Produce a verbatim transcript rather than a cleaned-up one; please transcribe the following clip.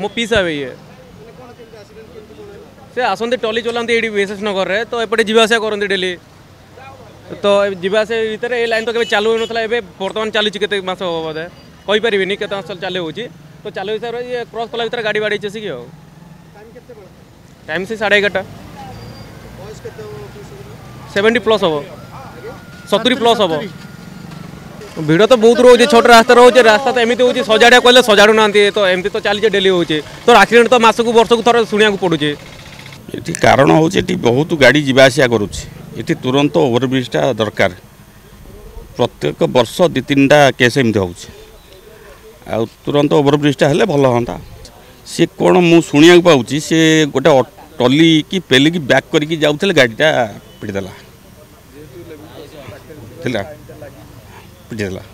मो पीसा भाई है से आसते टली चलाते ये विशेष नगर में तो एपटे जावास करते डेली तो जावास भितर ये लाइन तो कभी चालू ना बर्तमान चली के मस हम बोधे कहीपरि के चालू हो तो चालू हिसाब से ये क्रॉस कला भर गाड़ी बाड़ी चेसिक टाइम से साढ़े एगारटा सेवेन्टी प्लस हम सतुरी प्लस हम भिड़ तो बहुत रोचे छोट रास्ता रोचे रास्ता तो एमती हो सजाड़ा कहले सजाड़ू ना तो एमती तो चली डेली हो तो एक्सीडेंट तो मास को वर्ष को थोड़ा शुणा पड़े ये कारण हूँ बहुत गाड़ी जावासिया करुँचे तुरंत ओवरब्रिजटा दरकार प्रत्येक वर्ष दी तीन टा केस एमती हो तुरंत ओवरब्रिजटा हेल्ले भल हाँ सी कौन मु शुणा पाऊँ सी गोटे टली की पेलिकी बैक करके जाऊे गाड़ीटा पिटिदेला पिटिदेला